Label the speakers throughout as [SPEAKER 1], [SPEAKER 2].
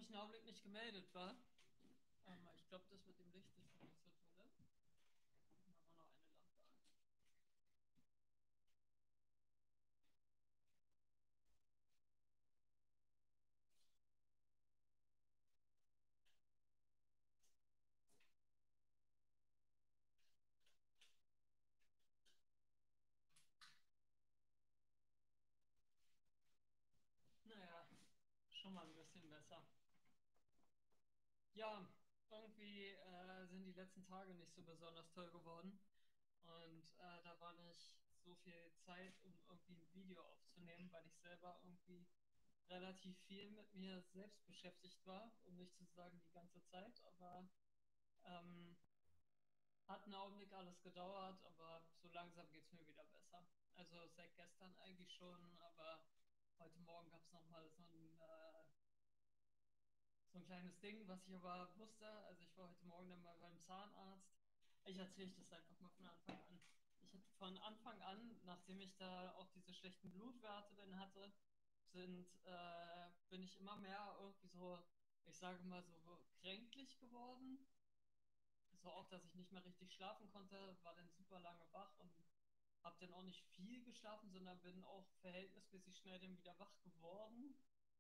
[SPEAKER 1] mich einen Augenblick nicht gemeldet, war. Ich glaube, das mit dem Licht ist schon nicht so toll. Machen wir noch eine Lampe an. Naja, schon mal ein bisschen besser. Ja, irgendwie sind die letzten Tage nicht so besonders toll geworden. Und da war nicht so viel Zeit, um irgendwie ein Video aufzunehmen, weil ich selber irgendwie relativ viel mit mir selbst beschäftigt war, um nicht zu sagen die ganze Zeit. Aber ähm, hat einen Augenblick alles gedauert, aber so langsam geht es mir wieder besser. Also seit gestern eigentlich schon, aber heute Morgen gab es nochmal so ein kleines Ding, was ich aber wusste. Also ich war heute Morgen dann mal beim Zahnarzt. Ich erzähle das einfach mal von Anfang an. Ich hatte von Anfang an, nachdem ich da auch diese schlechten Blutwerte dann hatte, bin ich immer mehr irgendwie so, ich sage mal so kränklich geworden. So auch, dass ich nicht mehr richtig schlafen konnte, war dann super lange wach und habe dann auch nicht viel geschlafen, sondern bin auch verhältnismäßig schnell dann wieder wach geworden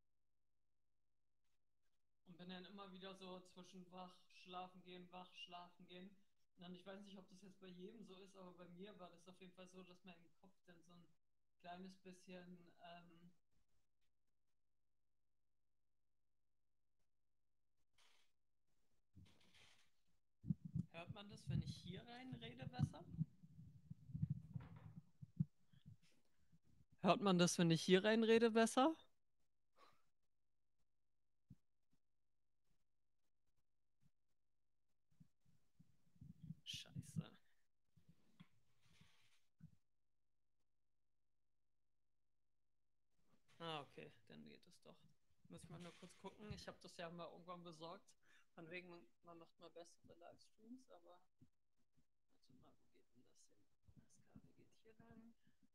[SPEAKER 1] und bin dann immer wieder so zwischen wach, schlafen gehen, wach, schlafen gehen. Und dann, ich weiß nicht, ob das jetzt bei jedem so ist, aber bei mir war das auf jeden Fall so, dass mein Kopf dann so ein kleines bisschen, hört man das, wenn ich hier reinrede besser? Hört man das, wenn ich hier reinrede besser? Scheiße. Ah, okay, dann geht es doch. Muss ich mal nur kurz gucken. Ich habe das ja mal irgendwann besorgt. Von wegen, man macht mal bessere Livestreams, aber warte mal, wo geht denn das hin? Das Kabel geht hier lang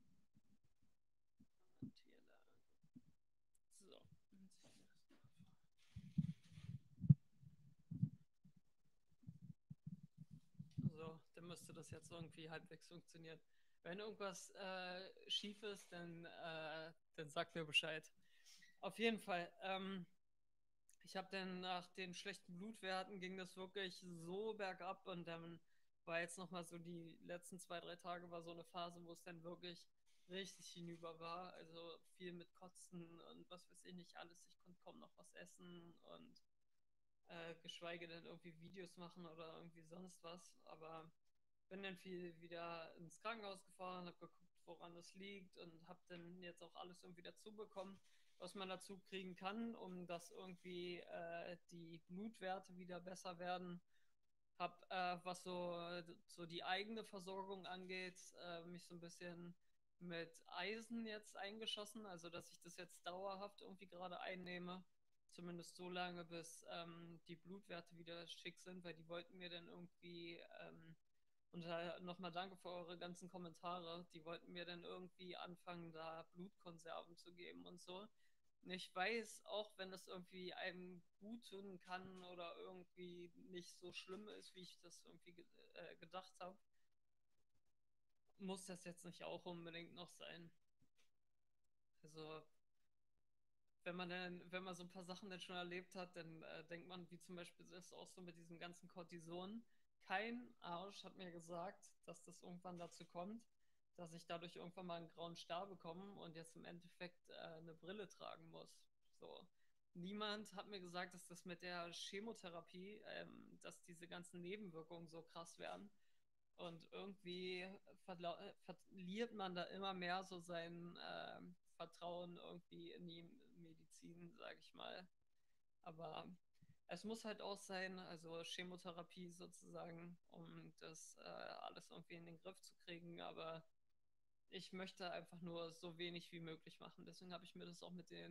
[SPEAKER 1] und hier lang. So, so, dann müsste das jetzt irgendwie halbwegs funktionieren. Wenn irgendwas schief ist, dann sagt mir Bescheid. Auf jeden Fall. Ich habe dann nach den schlechten Blutwerten ging das wirklich so bergab und dann war jetzt nochmal so die letzten 2, 3 Tage war so eine Phase, wo es dann wirklich richtig hinüber war. Also viel mit Kotzen und was weiß ich nicht alles. Ich konnte kaum noch was essen und geschweige denn irgendwie Videos machen oder irgendwie sonst was. Aber bin dann viel wieder ins Krankenhaus gefahren, habe geguckt, woran das liegt und habe dann jetzt auch alles irgendwie dazu bekommen, was man dazu kriegen kann, um dass irgendwie die Blutwerte wieder besser werden. Habe, was so die eigene Versorgung angeht, mich so ein bisschen mit Eisen jetzt eingeschossen, also dass ich das jetzt dauerhaft irgendwie gerade einnehme. Zumindest so lange, bis die Blutwerte wieder schick sind, weil die wollten mir dann irgendwie und nochmal danke für eure ganzen Kommentare. Die wollten mir dann irgendwie anfangen, da Blutkonserven zu geben und so. Und ich weiß, auch wenn das irgendwie einem gut tun kann oder irgendwie nicht so schlimm ist, wie ich das irgendwie gedacht habe, muss das jetzt nicht auch unbedingt noch sein. Also, wenn man so ein paar Sachen dann schon erlebt hat, dann denkt man, wie zum Beispiel das auch so mit diesem ganzen Cortison. Kein Arsch hat mir gesagt, dass das irgendwann dazu kommt, dass ich dadurch irgendwann mal einen grauen Star bekomme und jetzt im Endeffekt eine Brille tragen muss. So. Niemand hat mir gesagt, dass das mit der Chemotherapie, dass diese ganzen Nebenwirkungen so krass werden. Und irgendwie verliert man da immer mehr so sein Vertrauen irgendwie in die Medizin, sage ich mal. Aber es muss halt auch sein, also Chemotherapie sozusagen, um das alles irgendwie in den Griff zu kriegen. Aber ich möchte einfach nur so wenig wie möglich machen. Deswegen habe ich mir das auch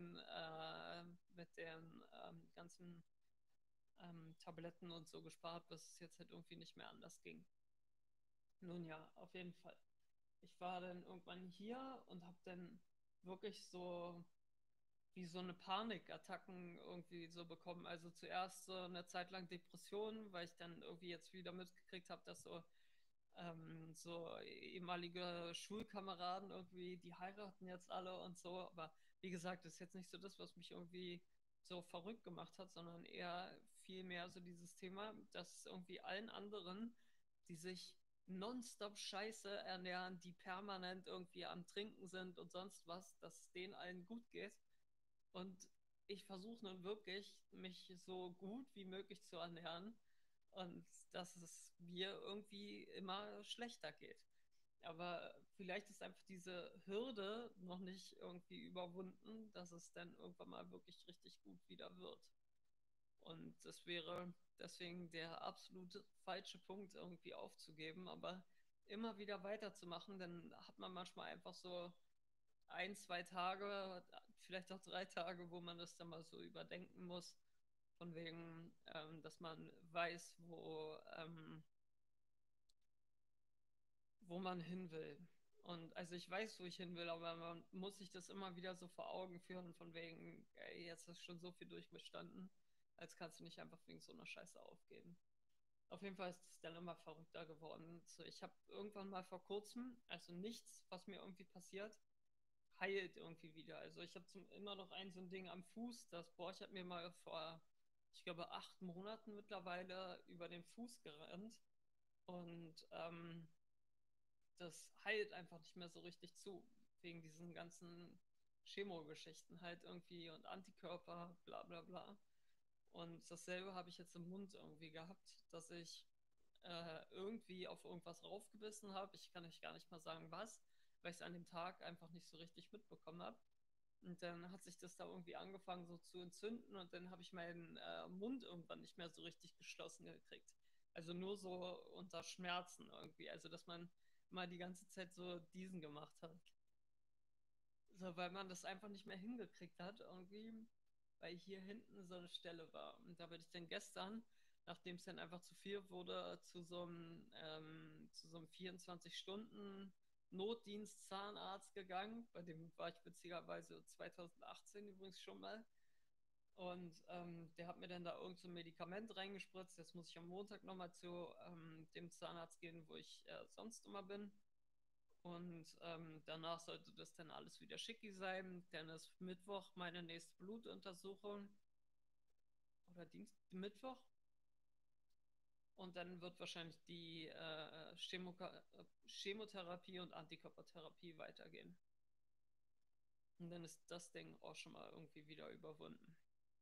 [SPEAKER 1] mit den ganzen Tabletten und so gespart, bis es jetzt halt irgendwie nicht mehr anders ging. Nun ja, auf jeden Fall. Ich war dann irgendwann hier und habe dann wirklich so wie so eine Panikattacken irgendwie so bekommen. Also zuerst so eine Zeit lang Depressionen, weil ich dann irgendwie jetzt wieder mitgekriegt habe, dass so ehemalige Schulkameraden irgendwie, die heiraten jetzt alle und so. Aber wie gesagt, das ist jetzt nicht so das, was mich irgendwie so verrückt gemacht hat, sondern eher viel mehr so dieses Thema, dass irgendwie allen anderen, die sich nonstop scheiße ernähren, die permanent irgendwie am Trinken sind und sonst was, dass es denen allen gut geht. Und ich versuche nun wirklich, mich so gut wie möglich zu ernähren und dass es mir irgendwie immer schlechter geht. Aber vielleicht ist einfach diese Hürde noch nicht irgendwie überwunden, dass es dann irgendwann mal wirklich richtig gut wieder wird. Und das wäre deswegen der absolute falsche Punkt, irgendwie aufzugeben, aber immer wieder weiterzumachen, dann hat man manchmal einfach so ein, zwei Tage, vielleicht auch 3 Tage, wo man das dann mal so überdenken muss, von wegen, dass man weiß, wo man hin will. Und also ich weiß, wo ich hin will, aber man muss sich das immer wieder so vor Augen führen, von wegen, ey, jetzt hast du schon so viel durchgestanden, als kannst du nicht einfach wegen so einer Scheiße aufgeben. Auf jeden Fall ist es dann immer verrückter geworden. So, ich habe irgendwann mal vor kurzem, also nichts, was mir irgendwie passiert, heilt irgendwie wieder. Also ich habe immer noch so ein Ding am Fuß, das Borch hat mir mal vor, ich glaube, 8 Monaten mittlerweile über den Fuß gerannt. Und das heilt einfach nicht mehr so richtig zu, wegen diesen ganzen Chemo-Geschichten halt irgendwie und Antikörper, bla bla bla. Und dasselbe habe ich jetzt im Mund irgendwie gehabt, dass ich irgendwie auf irgendwas raufgebissen habe. Ich kann euch gar nicht mal sagen, was, weil ich es an dem Tag einfach nicht so richtig mitbekommen habe. Und dann hat sich das da irgendwie angefangen so zu entzünden und dann habe ich meinen Mund irgendwann nicht mehr so richtig geschlossen gekriegt. Also nur so unter Schmerzen irgendwie. Also dass man mal die ganze Zeit so diesen gemacht hat. So, weil man das einfach nicht mehr hingekriegt hat irgendwie, weil hier hinten so eine Stelle war. Und da bin ich dann gestern, nachdem es dann einfach zu viel wurde, zu so einem 24-Stunden Notdienst Zahnarzt gegangen. Bei dem war ich witzigerweise 2018 übrigens schon mal. Und der hat mir dann da irgend so ein Medikament reingespritzt. Jetzt muss ich am Montag nochmal zu dem Zahnarzt gehen, wo ich sonst immer bin. Und danach sollte das dann alles wieder schicki sein. Dann ist Mittwoch meine nächste Blutuntersuchung oder Mittwoch. Und dann wird wahrscheinlich die Chemotherapie und Antikörpertherapie weitergehen. Und dann ist das Ding auch schon mal irgendwie wieder überwunden.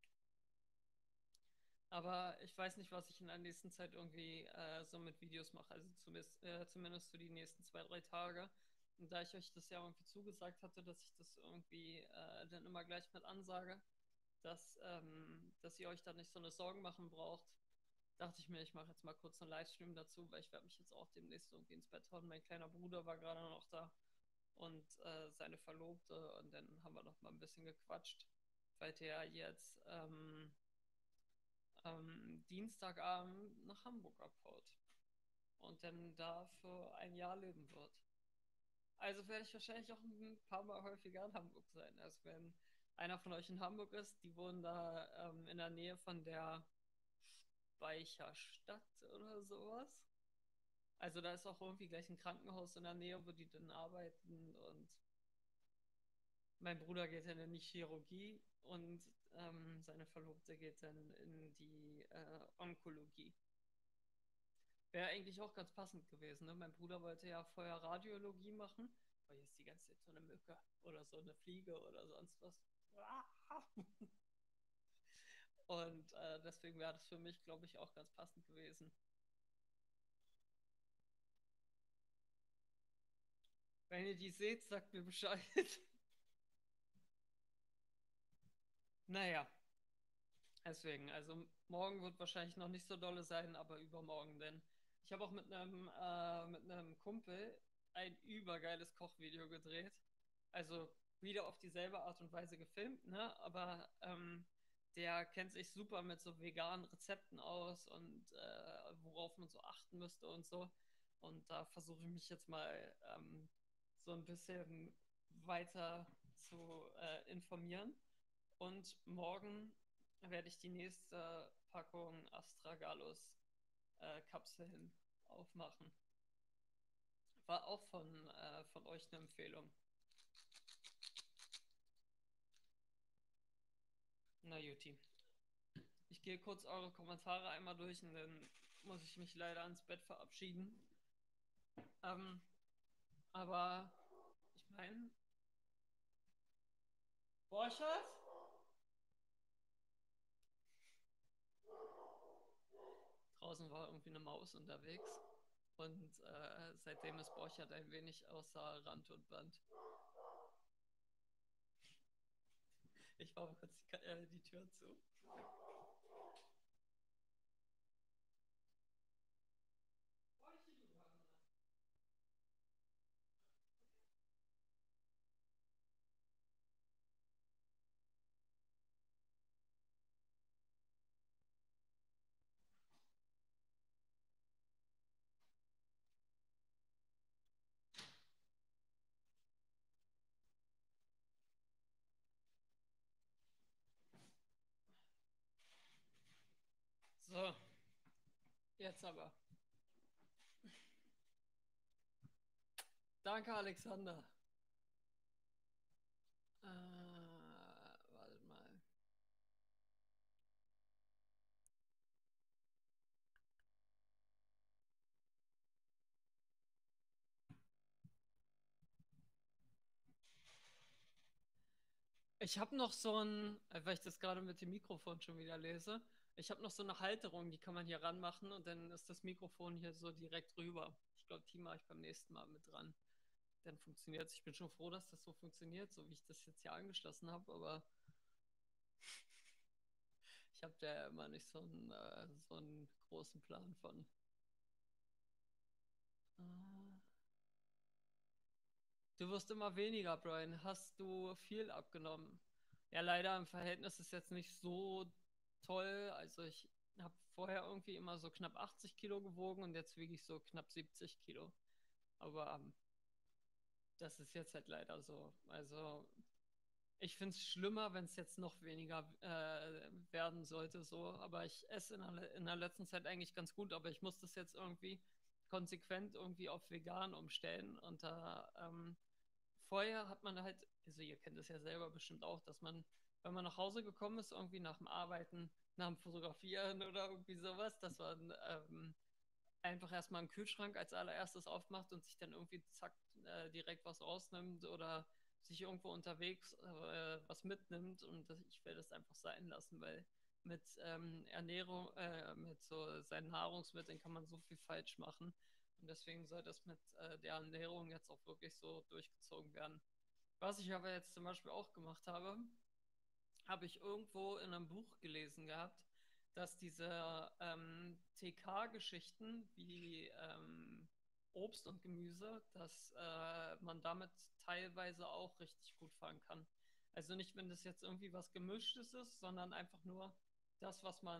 [SPEAKER 1] Aber ich weiß nicht, was ich in der nächsten Zeit irgendwie so mit Videos mache. Also zumindest für die nächsten 2, 3 Tage. Und da ich euch das ja irgendwie zugesagt hatte, dass ich das irgendwie dann immer gleich mit ansage, dass ihr euch da nicht so eine Sorgen machen braucht, dachte ich mir, ich mache jetzt mal kurz einen Livestream dazu, weil ich werde mich jetzt auch demnächst irgendwie ins Bett hauen. Mein kleiner Bruder war gerade noch da und seine Verlobte und dann haben wir noch mal ein bisschen gequatscht, weil der jetzt am Dienstagabend nach Hamburg abhaut und dann da für ein Jahr leben wird. Also werde ich wahrscheinlich auch ein paar Mal häufiger in Hamburg sein. Also wenn einer von euch in Hamburg ist, die wohnen da in der Nähe von der Speicherstadt oder sowas. Also da ist auch irgendwie gleich ein Krankenhaus in der Nähe, wo die dann arbeiten und mein Bruder geht dann in die Chirurgie und seine Verlobte geht dann in die Onkologie. Wäre eigentlich auch ganz passend gewesen. Ne? Mein Bruder wollte ja vorher Radiologie machen, aber hier ist die ganze Zeit so eine Mücke oder so eine Fliege oder sonst was. Und deswegen wäre das für mich, glaube ich, auch ganz passend gewesen. Wenn ihr die seht, sagt mir Bescheid. Naja, deswegen, also morgen wird wahrscheinlich noch nicht so dolle sein, aber übermorgen denn. Ich habe auch mit einem Kumpel ein übergeiles Kochvideo gedreht. Also wieder auf dieselbe Art und Weise gefilmt, ne? Aber der kennt sich super mit so veganen Rezepten aus und worauf man so achten müsste und so. Und da versuche ich mich jetzt mal so ein bisschen weiter zu informieren. Und morgen werde ich die nächste Packung Astragalus Kapseln aufmachen. War auch von euch eine Empfehlung. Na Juti. Ich gehe kurz eure Kommentare einmal durch und dann muss ich mich leider ans Bett verabschieden. Ähm, aber ich meine, Borchert? Draußen war irgendwie eine Maus unterwegs. Und seitdem ist Borchert ein wenig außer Rand und Band. Ich mache kurz die Tür zu. So, jetzt aber. Danke, Alexander. Wartet mal. Ich habe noch so ein, weil ich das gerade mit dem Mikrofon schon wieder lese, ich habe noch so eine Halterung, die kann man hier ranmachen und dann ist das Mikrofon hier so direkt rüber. Ich glaube, die mache ich beim nächsten Mal mit dran. Dann funktioniert es. Ich bin schon froh, dass das so funktioniert, so wie ich das jetzt hier angeschlossen habe, aber ich habe da ja immer nicht so einen großen Plan von. Äh, Du wirst immer weniger, Brian. Hast du viel abgenommen? Ja, leider im Verhältnis ist jetzt nicht so toll. Also ich habe vorher irgendwie immer so knapp 80 Kilo gewogen und jetzt wiege ich so knapp 70 Kilo. Aber das ist jetzt halt leider so. Also ich finde es schlimmer, wenn es jetzt noch weniger werden sollte, so. Aber ich esse in der letzten Zeit eigentlich ganz gut, aber ich muss das jetzt irgendwie konsequent irgendwie auf vegan umstellen. Und da vorher hat man halt, also ihr kennt es ja selber bestimmt auch, dass man, wenn man nach Hause gekommen ist, irgendwie nach dem Arbeiten, nach dem Fotografieren oder irgendwie sowas, dass man einfach erstmal einen Kühlschrank als allererstes aufmacht und sich dann irgendwie zack direkt was rausnimmt oder sich irgendwo unterwegs was mitnimmt und ich will das einfach sein lassen, weil mit Ernährung, mit so seinen Nahrungsmitteln kann man so viel falsch machen und deswegen soll das mit der Ernährung jetzt auch wirklich so durchgezogen werden. Was ich aber jetzt zum Beispiel auch gemacht habe, habe ich irgendwo in einem Buch gelesen gehabt, dass diese TK-Geschichten wie Obst und Gemüse, dass man damit teilweise auch richtig gut fahren kann. Also nicht, wenn das jetzt irgendwie was Gemischtes ist, sondern einfach nur das,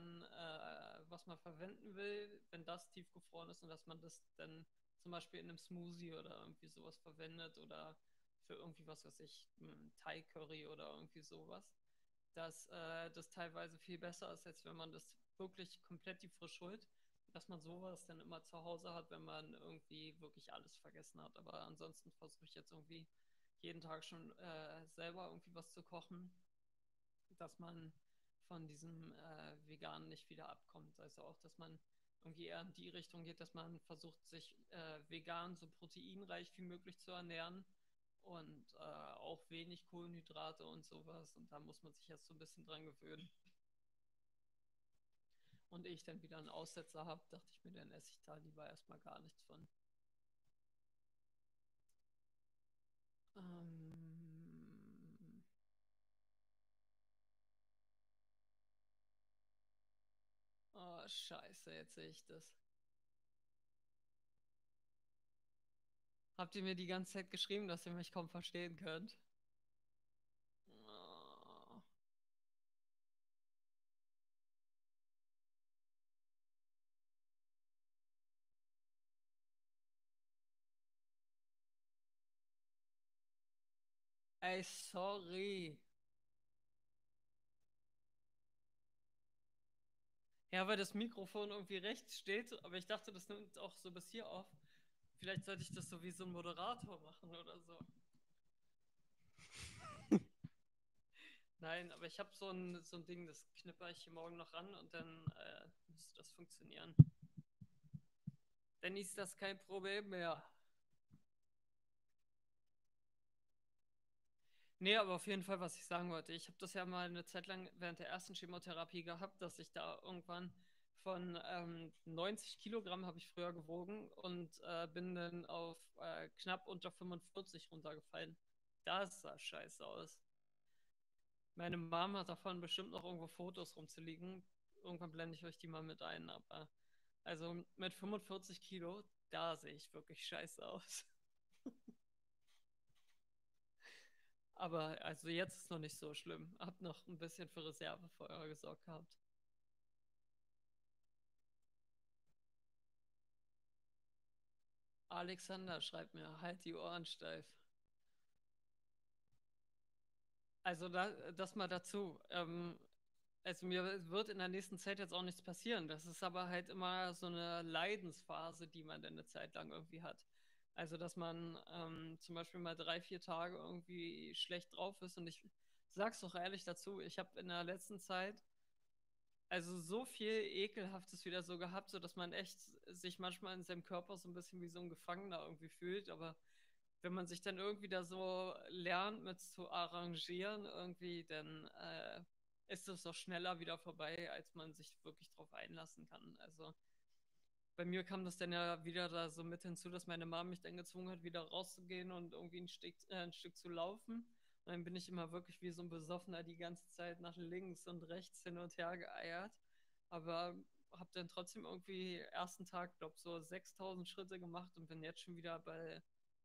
[SPEAKER 1] was man verwenden will, wenn das tiefgefroren ist und dass man das dann zum Beispiel in einem Smoothie oder irgendwie sowas verwendet oder für irgendwie was weiß ich, Thai-Curry oder irgendwie sowas, dass das teilweise viel besser ist, als wenn man das wirklich komplett die frisch holt. Dass man sowas dann immer zu Hause hat, wenn man irgendwie wirklich alles vergessen hat. Aber ansonsten versuche ich jetzt irgendwie jeden Tag schon selber irgendwie was zu kochen, dass man von diesem Veganen nicht wieder abkommt. Also auch, dass man irgendwie eher in die Richtung geht, dass man versucht, sich vegan so proteinreich wie möglich zu ernähren und auch wenig Kohlenhydrate und sowas. Und da muss man sich jetzt so ein bisschen dran gewöhnen. Und ehe ich dann wieder einen Aussetzer habe, dachte ich mir, dann esse ich da lieber erstmal gar nichts von. Ähm, oh, scheiße, jetzt sehe ich das. Habt ihr mir die ganze Zeit geschrieben, dass ihr mich kaum verstehen könnt? Oh. Ey, sorry. Ja, weil das Mikrofon irgendwie rechts steht, aber ich dachte, das nimmt auch so bis hier auf. Vielleicht sollte ich das so wie so ein Moderator machen oder so. Nein, aber ich habe so ein Ding, das knipper ich hier morgen noch ran und dann müsste das funktionieren. Dann ist das kein Problem mehr. Nee, aber auf jeden Fall, was ich sagen wollte. Ich habe das ja mal eine Zeit lang während der ersten Chemotherapie gehabt, dass ich da irgendwann von 90 Kilogramm habe ich früher gewogen und bin dann auf knapp unter 45 runtergefallen. Das sah scheiße aus. Meine Mom hat davon bestimmt noch irgendwo Fotos rumzuliegen. Irgendwann blende ich euch die mal mit ein, aber also mit 45 Kilo, da sehe ich wirklich scheiße aus. Aber also jetzt ist noch nicht so schlimm. Hab noch ein bisschen für Reserve vorher gesorgt gehabt. Alexander schreibt mir, halt die Ohren steif. Also das mal dazu. Also mir wird in der nächsten Zeit jetzt auch nichts passieren. Das ist aber halt immer so eine Leidensphase, die man dann eine Zeit lang irgendwie hat. Also dass man zum Beispiel mal 3, 4 Tage irgendwie schlecht drauf ist. Und ich sag's doch ehrlich dazu, ich habe in der letzten Zeit also so viel Ekelhaftes wieder so gehabt, so dass man echt sich manchmal in seinem Körper so ein bisschen wie so ein Gefangener irgendwie fühlt. Aber wenn man sich dann irgendwie da so lernt, mit zu arrangieren, irgendwie, dann ist es doch schneller wieder vorbei, als man sich wirklich drauf einlassen kann. Also bei mir kam das dann ja wieder da so mit hinzu, dass meine Mama mich dann gezwungen hat, wieder rauszugehen und irgendwie ein Stück zu laufen. Und dann bin ich immer wirklich wie so ein Besoffener die ganze Zeit nach links und rechts hin und her geeiert. Aber habe dann trotzdem irgendwie ersten Tag, glaube so 6000 Schritte gemacht und bin jetzt schon wieder bei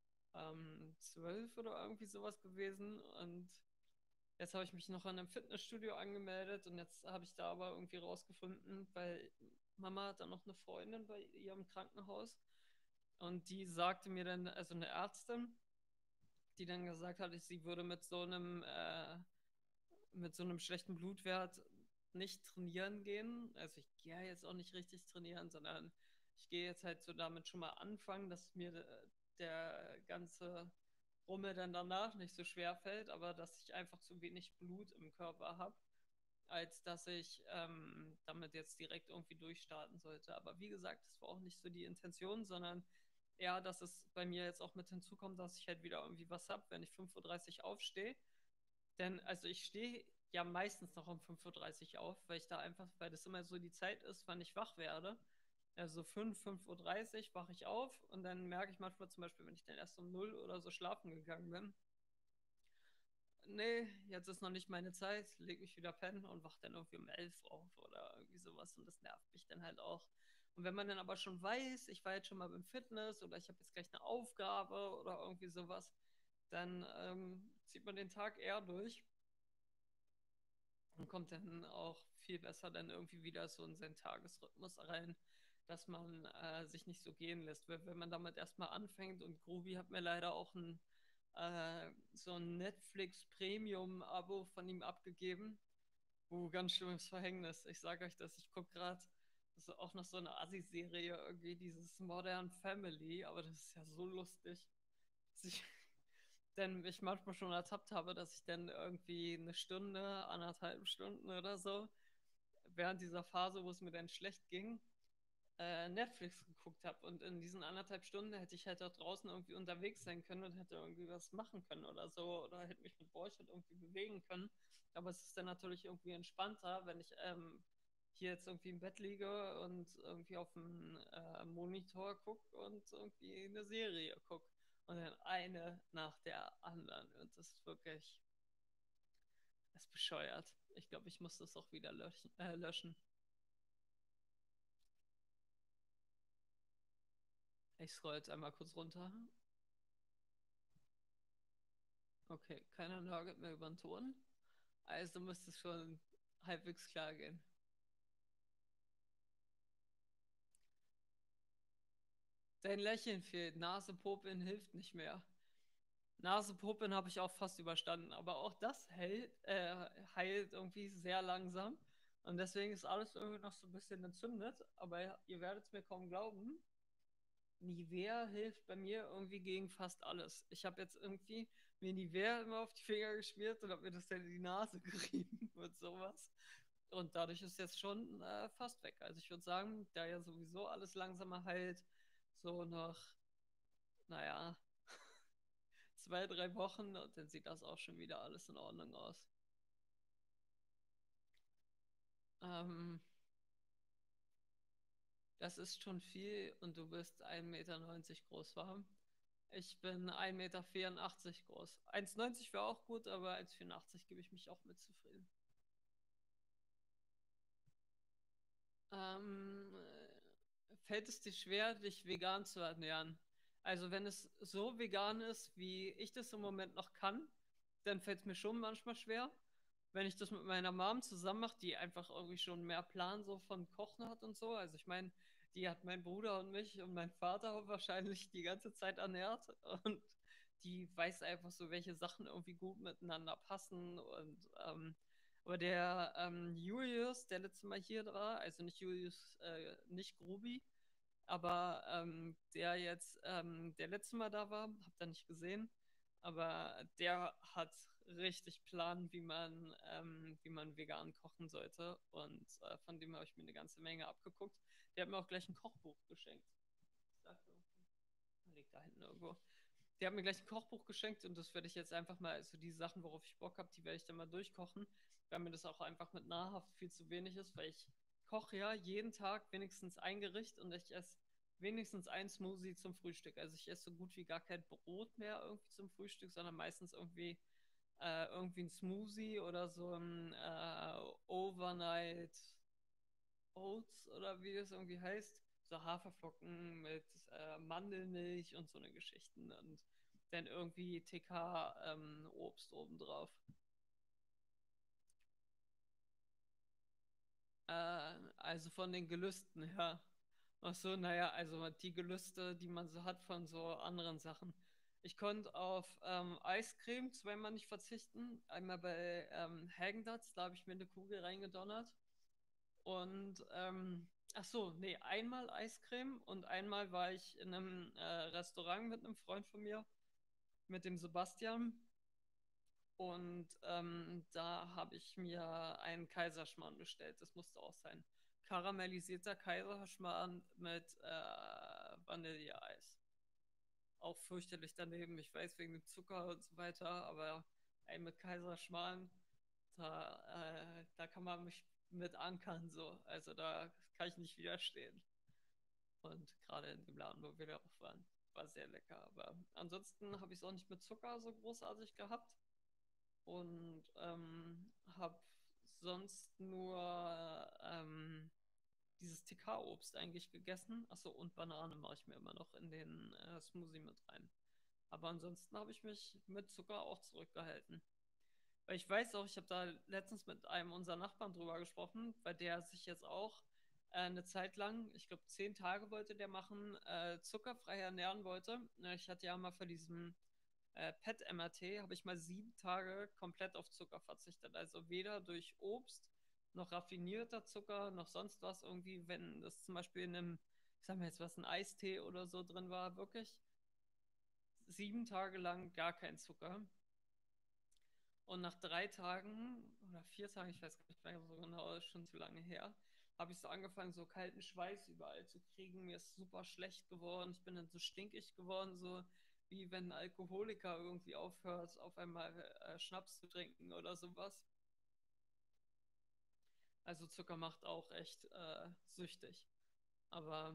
[SPEAKER 1] 12 oder irgendwie sowas gewesen. Und jetzt habe ich mich noch an einem Fitnessstudio angemeldet und jetzt habe ich da aber irgendwie rausgefunden, weil Mama hat dann noch eine Freundin bei ihrem Krankenhaus und die sagte mir dann, also eine Ärztin, die dann gesagt hat, sie würde mit so einem schlechten Blutwert nicht trainieren gehen. Also ich gehe jetzt auch nicht richtig trainieren, sondern ich gehe jetzt halt so damit schon mal anfangen, dass mir der ganze Rummel dann danach nicht so schwer fällt, aber dass ich einfach zu wenig Blut im Körper habe, als dass ich damit jetzt direkt irgendwie durchstarten sollte. Aber wie gesagt, das war auch nicht so die Intention, sondern eher, dass es bei mir jetzt auch mit hinzukommt, dass ich halt wieder irgendwie was habe, wenn ich 5:30 Uhr aufstehe. Denn also ich stehe ja meistens noch um 5:30 Uhr auf, weil das immer so die Zeit ist, wann ich wach werde. Also 5:30 Uhr wache ich auf und dann merke ich manchmal zum Beispiel, wenn ich dann erst um 0 oder so schlafen gegangen bin, nee, jetzt ist noch nicht meine Zeit, leg mich wieder pennen und wach dann irgendwie um 11 auf oder irgendwie sowas und das nervt mich dann halt auch. Und wenn man dann aber schon weiß, ich war jetzt schon mal beim Fitness oder ich habe jetzt gleich eine Aufgabe oder irgendwie sowas, dann zieht man den Tag eher durch und kommt dann auch viel besser dann irgendwie wieder so in seinen Tagesrhythmus rein, dass man sich nicht so gehen lässt. Wenn man damit erstmal anfängt und Groovy hat mir leider auch so ein Netflix Premium-Abo von ihm abgegeben. Ganz schlimmes Verhängnis. Ich sage euch das, ich gucke gerade so auch noch so eine Assi-Serie, irgendwie dieses Modern Family, aber das ist ja so lustig, dass ich denn ich manchmal schon ertappt habe, dass ich dann irgendwie eine Stunde, 1,5 Stunden oder so, während dieser Phase, wo es mir dann schlecht ging, Netflix geguckt habe. Und in diesen 1,5 Stunden hätte ich halt da draußen irgendwie unterwegs sein können und hätte irgendwie was machen können oder so. Oder hätte mich mit Borchert irgendwie bewegen können. Aber es ist dann natürlich irgendwie entspannter, wenn ich hier jetzt irgendwie im Bett liege und irgendwie auf dem Monitor gucke und irgendwie eine Serie gucke. Und dann eine nach der anderen. Und das ist wirklich, das ist bescheuert. Ich glaube, ich muss das auch wieder löschen. Ich scroll jetzt einmal kurz runter. Okay, keiner nörgelt mehr über den Ton. Also müsste es schon halbwegs klar gehen. Dein Lächeln fehlt. Nasepopeln hilft nicht mehr. Nasepopeln habe ich auch fast überstanden, aber auch das heilt irgendwie sehr langsam. Und deswegen ist alles irgendwie noch so ein bisschen entzündet. Aber ihr werdet es mir kaum glauben, Nivea hilft bei mir irgendwie gegen fast alles. Ich habe jetzt irgendwie mir Nivea immer auf die Finger geschmiert und habe mir das dann in die Nase gerieben und sowas. Und dadurch ist jetzt schon fast weg. Also ich würde sagen, da ja sowieso alles langsamer heilt, so noch, naja, 2, 3 Wochen und dann sieht das auch schon wieder alles in Ordnung aus. Ähm, Das ist schon viel und du bist 1,90 Meter groß, war? Ich bin 1,84 Meter groß. 1,90 wäre auch gut, aber 1,84 gebe ich mich auch mit zufrieden. Fällt es dir schwer, dich vegan zu ernähren? Also wenn es so vegan ist, wie ich das im Moment noch kann, dann fällt es mir schon manchmal schwer. Wenn ich das mit meiner Mom zusammen mache, die einfach irgendwie schon mehr Plan so von Kochen hat und so. Also ich meine, die hat meinen Bruder und mich und meinen Vater wahrscheinlich die ganze Zeit ernährt und die weiß einfach so, welche Sachen irgendwie gut miteinander passen und aber der Julius, der letzte Mal hier war, also nicht Julius, nicht Grubi, aber der jetzt, der letzte Mal da war, habt ihr nicht gesehen, aber der hat richtig Plan, wie man vegan kochen sollte. Und von dem habe ich mir eine ganze Menge abgeguckt. Der hat mir auch gleich ein Kochbuch geschenkt. Liegt da hinten irgendwo. Der hat mir gleich ein Kochbuch geschenkt und das werde ich jetzt einfach mal, also die Sachen, worauf ich Bock habe, die werde ich dann mal durchkochen, weil mir das auch einfach mit nahrhaft viel zu wenig ist, weil ich koche ja jeden Tag wenigstens ein Gericht und ich esse wenigstens ein Smoothie zum Frühstück. Also ich esse so gut wie gar kein Brot mehr irgendwie zum Frühstück, sondern meistens irgendwie ein Smoothie oder so ein Overnight Oats oder wie das irgendwie heißt. So Haferflocken mit Mandelmilch und so eine Geschichten und dann irgendwie TK Obst obendrauf. Also von den Gelüsten her. Ach so, naja, also die Gelüste, die man so hat von so anderen Sachen. Ich konnte auf Eiscreme zweimal nicht verzichten. Einmal bei Häagen-Dazs, da habe ich mir eine Kugel reingedonnert. Und ach so, nee, einmal Eiscreme und einmal war ich in einem Restaurant mit einem Freund von mir, mit dem Sebastian. Und da habe ich mir einen Kaiserschmarrn bestellt. Das musste auch sein. Karamellisierter Kaiserschmarrn mit Vanilleeis. Auch fürchterlich daneben. Ich weiß, wegen dem Zucker und so weiter, aber ey, mit Kaiserschmarrn, da kann man mich mit ankern so. Also da kann ich nicht widerstehen. Und gerade in dem Laden, wo wir da auch waren, war sehr lecker. Aber ansonsten habe ich es auch nicht mit Zucker so großartig gehabt und habe sonst nur dieses TK-Obst eigentlich gegessen. Achso, und Banane mache ich mir immer noch in den Smoothie mit rein. Aber ansonsten habe ich mich mit Zucker auch zurückgehalten. Weil ich weiß auch, ich habe da letztens mit einem unserer Nachbarn drüber gesprochen, weil der sich jetzt auch eine Zeit lang, ich glaube 10 Tage wollte der machen, zuckerfrei ernähren wollte. Ich hatte ja mal vor diesem PET-MRT, habe ich mal 7 Tage komplett auf Zucker verzichtet. Also weder durch Obst noch raffinierter Zucker noch sonst was irgendwie, wenn das zum Beispiel in einem, ich sag mal jetzt was, ein Eistee oder so drin war, wirklich 7 Tage lang gar kein Zucker. Und nach 3 Tagen oder 4 Tagen, ich weiß gar nicht mehr so genau, ist schon zu lange her, habe ich so angefangen, so kalten Schweiß überall zu kriegen. Mir ist super schlecht geworden. Ich bin dann so stinkig geworden, so wie wenn ein Alkoholiker irgendwie aufhört, auf einmal Schnaps zu trinken oder sowas. Also Zucker macht auch echt süchtig. Aber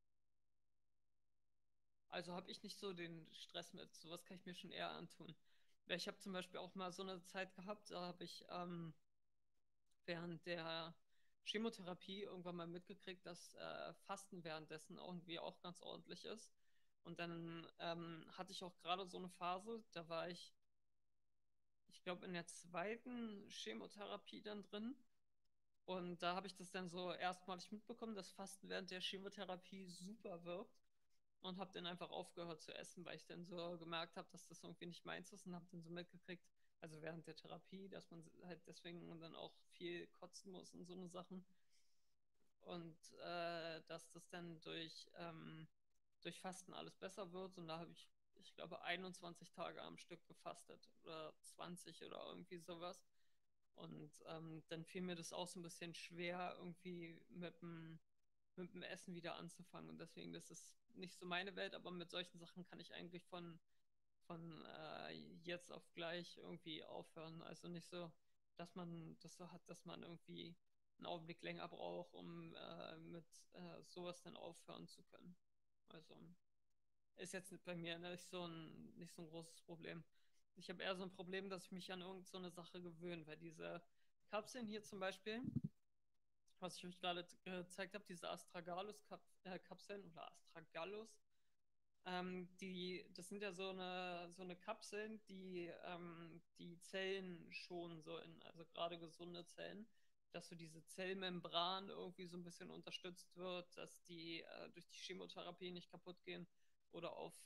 [SPEAKER 1] also habe ich nicht so den Stress mit. Sowas kann ich mir schon eher antun. Weil ich habe zum Beispiel auch mal so eine Zeit gehabt, da habe ich während der Chemotherapie irgendwann mal mitgekriegt, dass Fasten währenddessen irgendwie auch ganz ordentlich ist. Und dann hatte ich auch gerade so eine Phase, da war ich glaube, in der zweiten Chemotherapie dann drin. Und da habe ich das dann so erstmalig mitbekommen, dass Fasten während der Chemotherapie super wirkt. Und habe dann einfach aufgehört zu essen, weil ich dann so gemerkt habe, dass das irgendwie nicht meins ist und habe dann so mitgekriegt, also während der Therapie, dass man halt deswegen dann auch viel kotzen muss und so eine Sachen. Und dass das dann durch Fasten alles besser wird. Und da habe ich glaube, 21 Tage am Stück gefastet oder 20 oder irgendwie sowas. Und dann fiel mir das auch so ein bisschen schwer, irgendwie mit dem Essen wieder anzufangen. Und deswegen, das ist nicht so meine Welt, aber mit solchen Sachen kann ich eigentlich von jetzt auf gleich irgendwie aufhören. Also nicht so, dass man das so hat, dass man irgendwie einen Augenblick länger braucht, um mit sowas dann aufhören zu können. Also ist jetzt bei mir nicht so ein großes Problem. Ich habe eher so ein Problem, dass ich mich an irgend so eine Sache gewöhne, weil diese Kapseln hier zum Beispiel, was ich euch gerade gezeigt habe, diese Astragalus-Kapseln oder Astragalus, das sind ja so eine Kapseln, die Zellen schonen sollen, also gerade gesunde Zellen, dass so diese Zellmembran irgendwie so ein bisschen unterstützt wird, dass die durch die Chemotherapie nicht kaputt gehen oder auch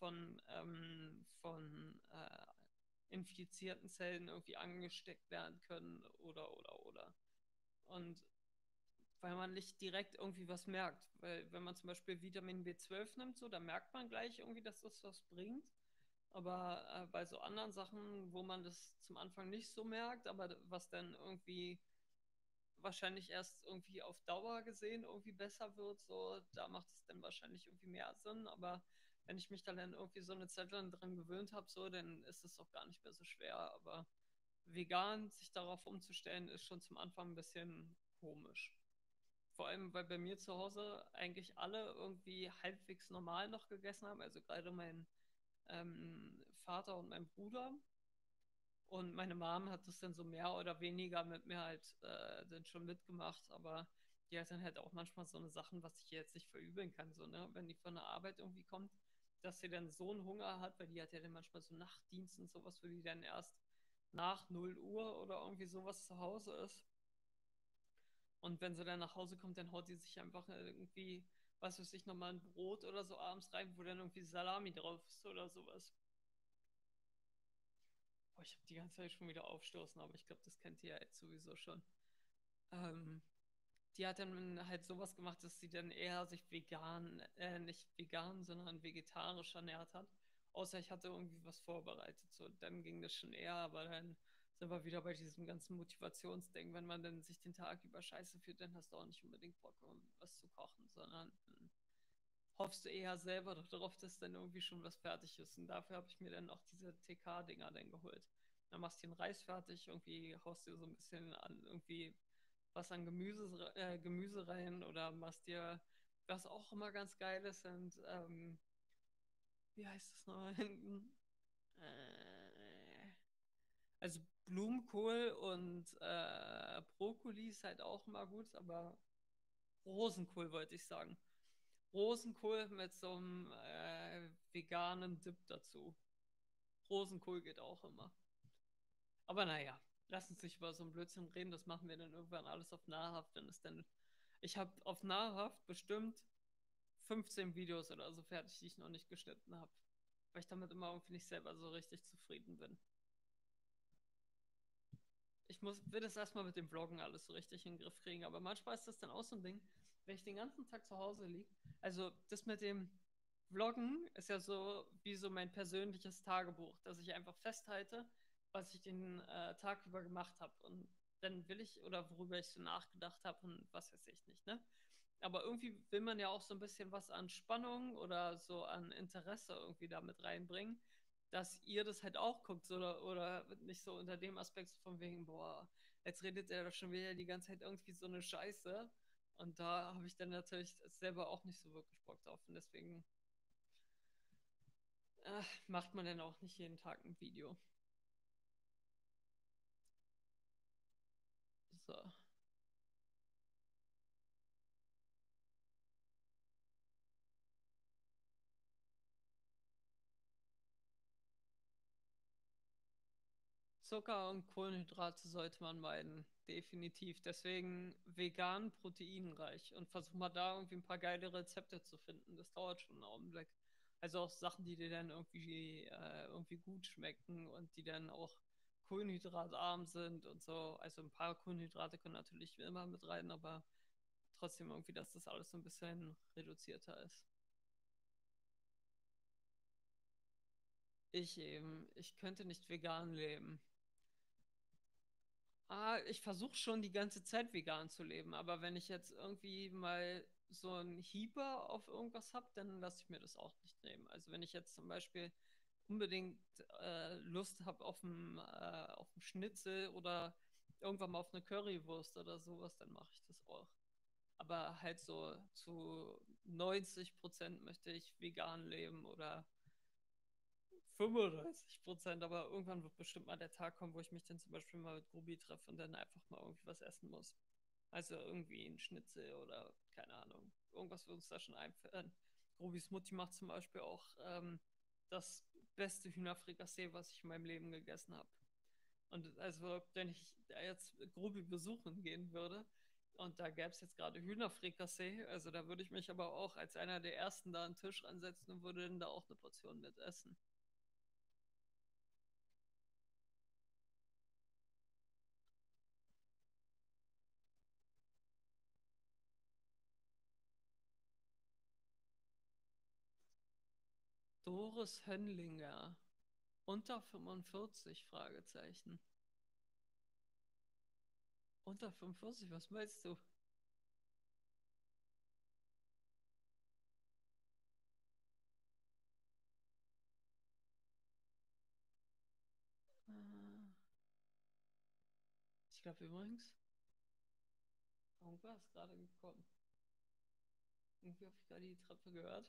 [SPEAKER 1] von infizierten Zellen irgendwie angesteckt werden können oder. Und weil man nicht direkt irgendwie was merkt. Weil wenn man zum Beispiel Vitamin B12 nimmt, so, dann merkt man gleich irgendwie, dass das was bringt. Aber bei so anderen Sachen, wo man das zum Anfang nicht so merkt, aber was dann irgendwie wahrscheinlich erst irgendwie auf Dauer gesehen irgendwie besser wird, so, da macht es dann wahrscheinlich irgendwie mehr Sinn. Aber wenn ich mich dann irgendwie so eine Zeit lang dran gewöhnt habe, so, dann ist es auch gar nicht mehr so schwer. Aber vegan sich darauf umzustellen, ist schon zum Anfang ein bisschen komisch. Vor allem, weil bei mir zu Hause eigentlich alle irgendwie halbwegs normal noch gegessen haben. Also gerade mein Vater und mein Bruder. Und meine Mom hat das dann so mehr oder weniger mit mir halt dann schon mitgemacht. Aber die hat dann halt auch manchmal so eine Sachen, was ich ihr jetzt nicht verübeln kann. So, ne? Wenn die von der Arbeit irgendwie kommt, dass sie dann so einen Hunger hat, weil die hat ja dann manchmal so Nachtdienst und sowas, wo die dann erst nach 0 Uhr oder irgendwie sowas zu Hause ist. Und wenn sie dann nach Hause kommt, dann haut sie sich einfach irgendwie, was weiß ich, nochmal ein Brot oder so abends rein, wo dann irgendwie Salami drauf ist oder sowas. Boah, ich habe die ganze Zeit schon wieder aufstoßen, aber ich glaube, das kennt ihr ja jetzt sowieso schon. Ähm, Die hat dann halt sowas gemacht, dass sie dann eher sich nicht vegan, sondern vegetarisch ernährt hat. Außer ich hatte irgendwie was vorbereitet. So, dann ging das schon eher, aber dann sind wir wieder bei diesem ganzen Motivationsding. Wenn man dann sich den Tag über Scheiße fühlt, dann hast du auch nicht unbedingt Bock, um was zu kochen, sondern hoffst du eher selber darauf, dass dann irgendwie schon was fertig ist. Und dafür habe ich mir dann auch diese TK-Dinger dann geholt. Dann machst du den Reis fertig, irgendwie haust du so ein bisschen an irgendwie was an Gemüse rein oder machst dir, was auch immer ganz geil ist, sind, wie heißt das noch hinten? Also Blumenkohl und Brokkoli ist halt auch immer gut, aber Rosenkohl wollte ich sagen. Rosenkohl mit so einem veganen Dip dazu. Rosenkohl geht auch immer. Aber naja, lass uns nicht über so einen Blödsinn reden. Das machen wir dann irgendwann alles auf Nahrhaft. Ich habe auf Nahrhaft bestimmt 15 Videos oder so fertig, die ich noch nicht geschnitten habe. Weil ich damit immer irgendwie nicht selber so richtig zufrieden bin. Will das erstmal mit dem Vloggen alles so richtig in den Griff kriegen. Aber manchmal ist das dann auch so ein Ding, wenn ich den ganzen Tag zu Hause liege. Also das mit dem Vloggen ist ja so wie so mein persönliches Tagebuch, dass ich einfach festhalte, was ich den Tag über gemacht habe. Und dann will ich, oder worüber ich so nachgedacht habe und was weiß ich nicht, ne? Aber irgendwie will man ja auch so ein bisschen was an Spannung oder so an Interesse irgendwie damit reinbringen, dass ihr das halt auch guckt oder nicht so unter dem Aspekt von wegen, boah, jetzt redet er doch schon wieder die ganze Zeit irgendwie so eine Scheiße. Und da habe ich dann natürlich selber auch nicht so wirklich Bock drauf. Und deswegen macht man dann auch nicht jeden Tag ein Video. So. Zucker und Kohlenhydrate sollte man meiden, definitiv. Deswegen vegan, proteinreich und versuch mal da irgendwie ein paar geile Rezepte zu finden. Das dauert schon einen Augenblick. Also auch Sachen, die dir dann irgendwie gut schmecken und die dann auch kohlenhydratarm sind und so. Also ein paar Kohlenhydrate können natürlich immer mit rein, aber trotzdem irgendwie, dass das alles so ein bisschen reduzierter ist. Ich könnte nicht vegan leben. Ich versuche schon die ganze Zeit vegan zu leben, aber wenn ich jetzt irgendwie mal so einen Hieber auf irgendwas habe, dann lasse ich mir das auch nicht nehmen. Also wenn ich jetzt zum Beispiel unbedingt Lust habe auf einen Schnitzel oder irgendwann mal auf eine Currywurst oder sowas, dann mache ich das auch. Aber halt so zu 90% möchte ich vegan leben oder 35%, aber irgendwann wird bestimmt mal der Tag kommen, wo ich mich dann zum Beispiel mal mit Grubi treffe und dann einfach mal irgendwie was essen muss. Also irgendwie ein Schnitzel oder keine Ahnung. Irgendwas wird uns da schon einfallen. Grubis Mutti macht zum Beispiel auch das beste Hühnerfrikassee, was ich in meinem Leben gegessen habe. Und also, wenn ich da jetzt Grubi besuchen gehen würde und da gäbe es jetzt gerade Hühnerfrikassee, also da würde ich mich aber auch als einer der ersten da an den Tisch ansetzen und würde dann da auch eine Portion mit essen. Doris Hönnlinger. Unter 45? Fragezeichen. Unter 45, was meinst du? Äh, Ich glaube übrigens, irgendwer ist gerade gekommen. Irgendwie habe ich gerade die Treppe gehört.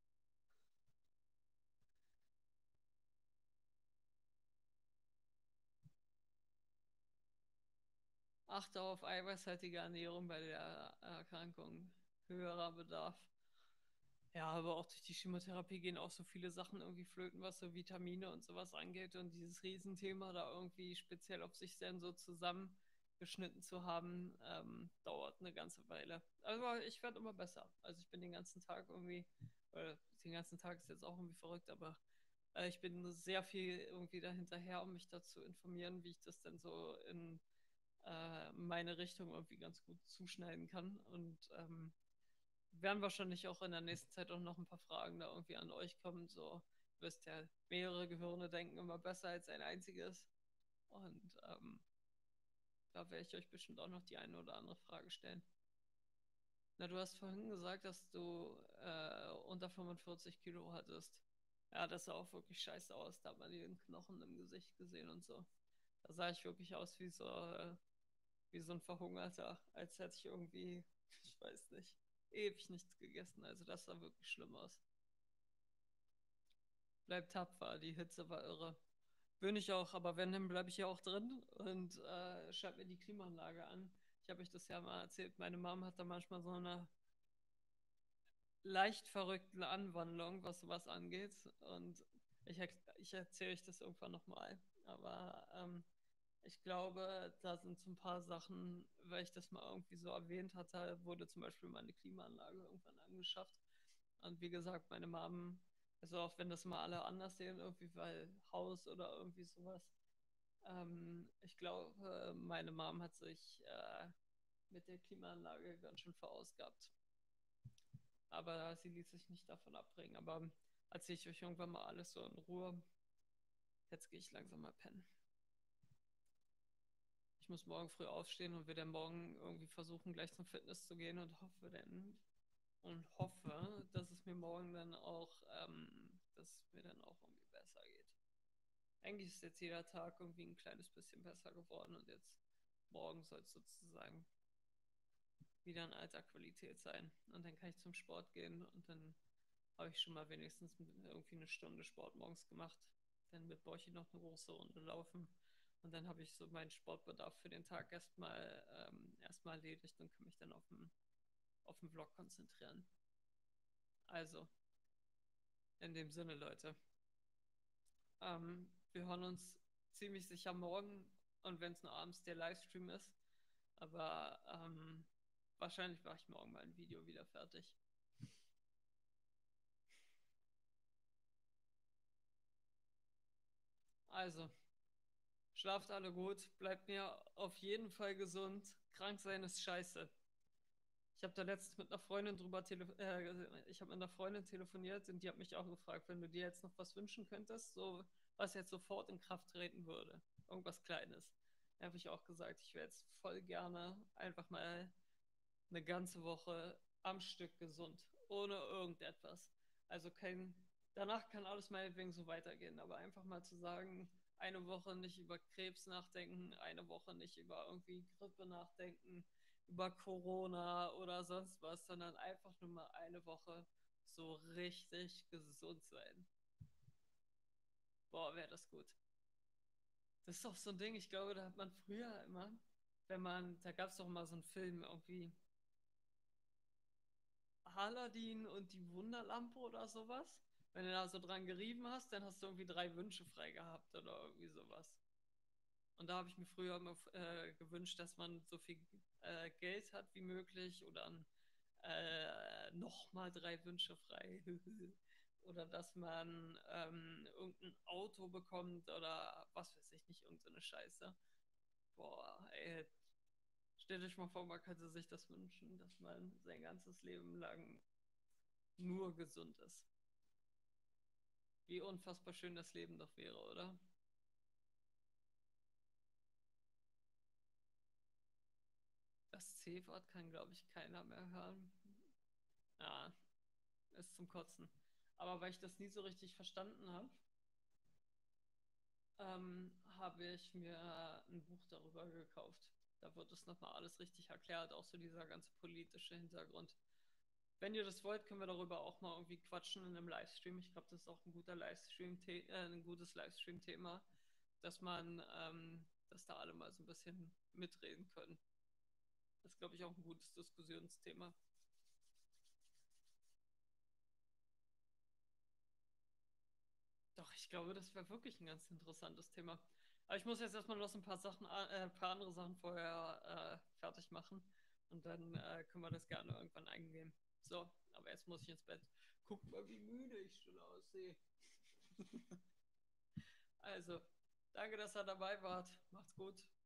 [SPEAKER 1] Achte auf eiweißhaltige Ernährung bei der Erkrankung. Höherer Bedarf. Ja, aber auch durch die Chemotherapie gehen auch so viele Sachen irgendwie flöten, was so Vitamine und sowas angeht. Und dieses Riesenthema da irgendwie speziell auf sich dann so zusammengeschnitten zu haben, dauert eine ganze Weile. Aber ich werde immer besser. Also ich bin den ganzen Tag irgendwie, den ganzen Tag ist jetzt auch irgendwie verrückt, aber ich bin sehr viel irgendwie dahinterher, um mich dazu informieren, wie ich das denn so in meine Richtung irgendwie ganz gut zuschneiden kann. Und werden wahrscheinlich auch in der nächsten Zeit auch noch ein paar Fragen da irgendwie an euch kommen. So, ihr wisst ja, mehrere Gehirne denken immer besser als ein einziges. Und da werde ich euch bestimmt auch noch die eine oder andere Frage stellen. Na, du hast vorhin gesagt, dass du unter 45 Kilo hattest. Ja, das sah auch wirklich scheiße aus. Da hat man den Knochen im Gesicht gesehen und so. Da sah ich wirklich aus wie so ein Verhungerter, als hätte ich irgendwie, ich weiß nicht, ewig nichts gegessen. Also das sah wirklich schlimm aus. Bleib tapfer, die Hitze war irre. Bin ich auch, aber wenn, dann bleibe ich ja auch drin und schalte mir die Klimaanlage an. Ich habe euch das ja mal erzählt, meine Mom hat da manchmal so eine leicht verrückte Anwandlung, was sowas angeht. Und ich erzähle euch das irgendwann nochmal. Aber ich glaube, da sind so ein paar Sachen, weil ich das mal irgendwie so erwähnt hatte, wurde zum Beispiel meine Klimaanlage irgendwann angeschafft. Und wie gesagt, meine Mom, also auch wenn das mal alle anders sehen, irgendwie, weil Haus oder irgendwie sowas, ich glaube, meine Mom hat sich mit der Klimaanlage ganz schön verausgabt. Aber sie ließ sich nicht davon abbringen. Aber erzähle ich euch irgendwann mal alles so in Ruhe. Jetzt gehe ich langsam mal pennen. Ich muss morgen früh aufstehen und werde morgen irgendwie versuchen, gleich zum Fitness zu gehen und hoffe, dass es mir morgen dann auch, dass es mir dann auch irgendwie besser geht. Eigentlich ist jetzt jeder Tag irgendwie ein kleines bisschen besser geworden und jetzt morgen soll es sozusagen wieder in alter Qualität sein. Und dann kann ich zum Sport gehen und dann habe ich schon mal wenigstens irgendwie eine Stunde Sport morgens gemacht. Dann mit Bäuchi noch eine große Runde laufen. Und dann habe ich so meinen Sportbedarf für den Tag erstmal erledigt und kann mich dann auf den Vlog konzentrieren. Also, in dem Sinne, Leute, wir hören uns ziemlich sicher morgen und wenn es nur abends der Livestream ist. Aber wahrscheinlich mache ich morgen mal ein Video wieder fertig. Also, Schlaft alle gut, bleibt mir auf jeden Fall gesund. Krank sein ist scheiße. Ich habe da letztens mit einer Freundin ich habe mit einer Freundin telefoniert und die hat mich auch gefragt, wenn du dir jetzt noch was wünschen könntest, so was jetzt sofort in Kraft treten würde. Irgendwas Kleines. Da habe ich auch gesagt, ich wäre jetzt voll gerne einfach mal eine ganze Woche am Stück gesund, ohne irgendetwas. Also danach kann alles meinetwegen so weitergehen, aber einfach mal zu sagen, eine Woche nicht über Krebs nachdenken, eine Woche nicht über irgendwie Grippe nachdenken, über Corona oder sonst was, sondern einfach nur mal eine Woche so richtig gesund sein. Boah, wäre das gut. Das ist doch so ein Ding, ich glaube, da hat man früher immer, da gab es doch mal so einen Film irgendwie, Aladdin und die Wunderlampe oder sowas. Wenn du da so dran gerieben hast, dann hast du irgendwie 3 Wünsche frei gehabt oder irgendwie sowas. Und da habe ich mir früher immer gewünscht, dass man so viel Geld hat wie möglich oder nochmal 3 Wünsche frei. Oder dass man irgendein Auto bekommt oder was weiß ich nicht, irgendeine Scheiße. Boah, ey, stell dich mal vor, man könnte sich das wünschen, dass man sein ganzes Leben lang nur gesund ist. Wie unfassbar schön das Leben doch wäre, oder? Das C-Wort kann, glaube ich, keiner mehr hören. Ja, ist zum Kotzen. Aber weil ich das nie so richtig verstanden habe, habe ich mir ein Buch darüber gekauft. Da wird es nochmal alles richtig erklärt, auch so dieser ganze politische Hintergrund. Wenn ihr das wollt, können wir darüber auch mal irgendwie quatschen in einem Livestream. Ich glaube, das ist auch ein gutes Livestream-Thema, dass da alle mal so ein bisschen mitreden können. Das ist, glaube ich, auch ein gutes Diskussionsthema. Doch, ich glaube, das wäre wirklich ein ganz interessantes Thema. Aber ich muss jetzt erstmal noch so ein paar andere Sachen vorher fertig machen. Und dann können wir das gerne irgendwann eingehen. So, aber jetzt muss ich ins Bett. Guck mal, wie müde ich schon aussehe. Also, danke, dass ihr dabei wart. Macht's gut.